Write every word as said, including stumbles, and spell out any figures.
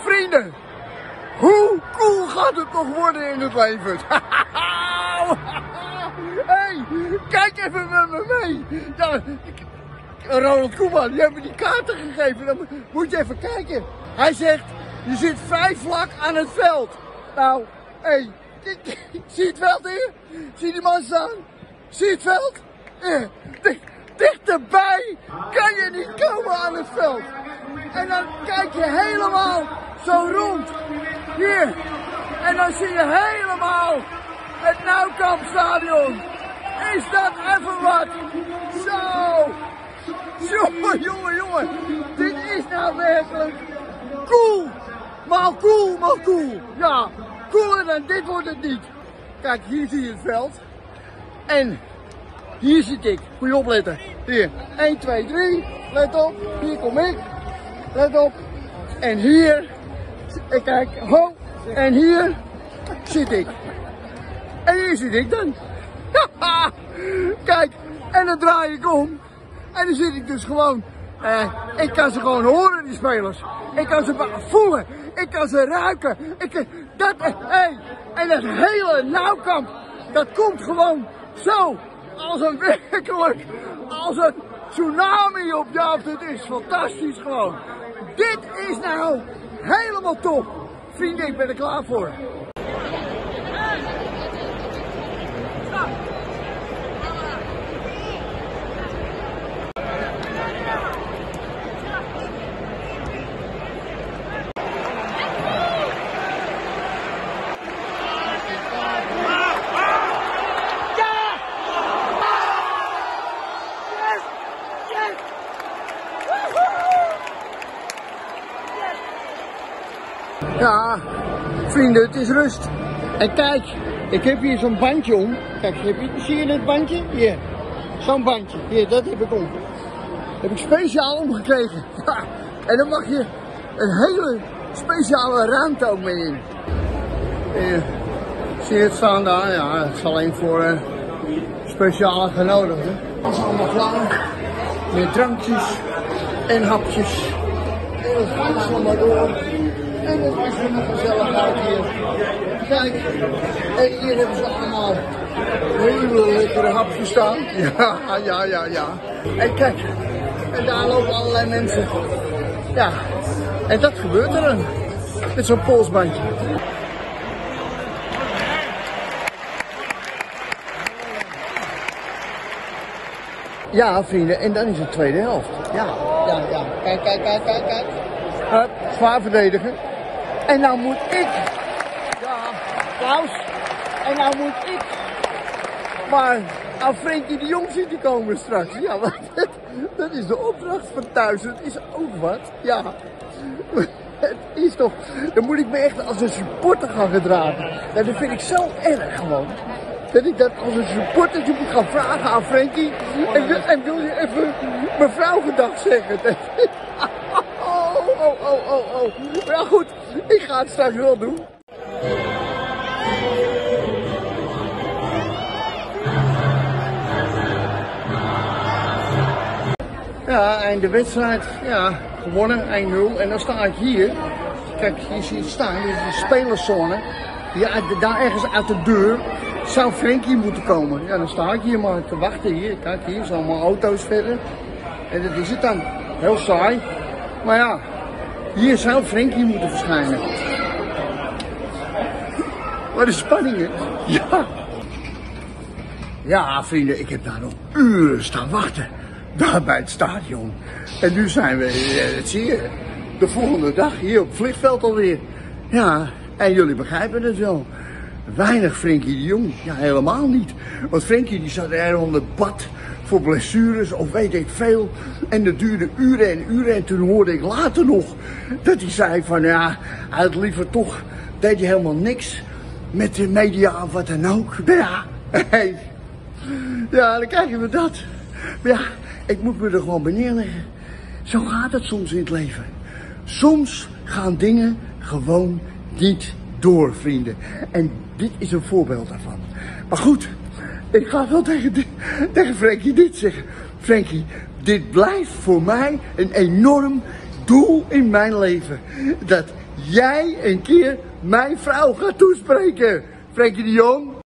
Vrienden, hoe cool gaat het nog worden in het leven? Hey, kijk even met me mee. Ja, Ronald Koeman, die heeft me die kaarten gegeven. Dan moet je even kijken. Hij zegt, je zit vrij vlak aan het veld. Nou, hé, hey, zie je het veld hier? Zie je die man staan? Zie je het veld? Ja, dicht, dichterbij kan je niet komen aan het veld. En dan kijk je helemaal zo rond. Hier. En dan zie je helemaal het Noukampstadion. Is dat even wat? Zo. Jongen, jongen, jongen. Dit is nou werkelijk cool. Maar cool, maar cool. Ja, cooler dan dit wordt het niet. Kijk, hier zie je het veld. En hier zit ik. Moet je opletten. Hier. één, twee, drie. Let op. Hier kom ik. Let op. En hier. En kijk. Ho. En hier zit ik. En hier zit ik dan. Kijk. En dan draai ik om. En dan zit ik dus gewoon. Uh, ik kan ze gewoon horen, die spelers. Ik kan ze voelen. Ik kan ze ruiken. Ik, dat, hey. En dat hele Noukamp. Dat komt gewoon zo. Als een werkelijk. Als een tsunami op je af. Dit is fantastisch gewoon. Dit is nou helemaal top. Vrienden, ik ben er klaar voor. Ja, vrienden, het is rust. En kijk, ik heb hier zo'n bandje om. Kijk, heb je, zie je dit bandje? Hier, zo'n bandje. Hier, dat heb ik om. Heb ik speciaal omgekregen. Ja, en dan mag je een hele speciale ruimte ook mee in. Hier, zie je het staan daar? Ja, het is alleen voor uh, speciale genodigden. Dat is allemaal klaar. Met drankjes en hapjes. En het gaat allemaal door. En het is een gezelligheid hier. Kijk, en hier hebben ze allemaal hele lekkere hapjes staan. Ja, ja, ja, ja. En kijk, en daar lopen allerlei mensen. Ja, en dat gebeurt er dan. Met zo'n polsbandje. Ja, vrienden, en dan is het tweede helft. Ja, ja, ja. Kijk, kijk, kijk, kijk, kijk. Hup, zwaar verdedigen. En nou moet ik. Ja, Klaus. En nou moet ik. Maar aan Frenkie de Jong zit te komen straks. Ja, maar dat, dat is de opdracht van thuis. Het is ook wat. Ja. Het is toch. Dan moet ik me echt als een supporter gaan gedragen. Ja, dat vind ik zo erg gewoon. Dat ik dat als een supporter moet gaan vragen aan Frenkie. En wil, en wil je even mevrouw gedag zeggen? Oh, oh, oh, oh, oh. Maar ja, goed, ik ga het straks wel doen. Ja, en de wedstrijd, ja, gewonnen, één nul. En dan sta ik hier. Kijk, hier zie je het staan, dit is de spelerszone. Ja, daar ergens uit de deur zou Frenkie moeten komen. Ja, dan sta ik hier maar te wachten hier. Kijk, hier zijn allemaal auto's verder. En dat is het dan. Heel saai. Maar ja, hier zou Frenkie moeten verschijnen. Wat een spanning, hè? Ja. Ja, vrienden, ik heb daar nog uren staan wachten. Daar bij het stadion. En nu zijn we, dat zie je, de volgende dag hier op het vliegveld alweer. Ja, en jullie begrijpen het wel. Weinig Frenkie de Jong. Ja, helemaal niet. Want Frenkie die zat er onder bad voor blessures of weet ik veel. En dat duurde uren en uren. En toen hoorde ik later nog dat hij zei van ja, hij had liever toch, deed hij helemaal niks met de media of wat dan ook. Ja, hey. Ja, dan krijgen we dat. Maar ja, ik moet me er gewoon bij neerleggen. Zo gaat het soms in het leven. Soms gaan dingen gewoon niet door, vrienden. En dit is een voorbeeld daarvan. Maar goed, ik ga wel tegen, tegen Frenkie dit zeggen. Frenkie, dit blijft voor mij een enorm doel in mijn leven. Dat jij een keer mijn vrouw gaat toespreken. Frenkie de Jong.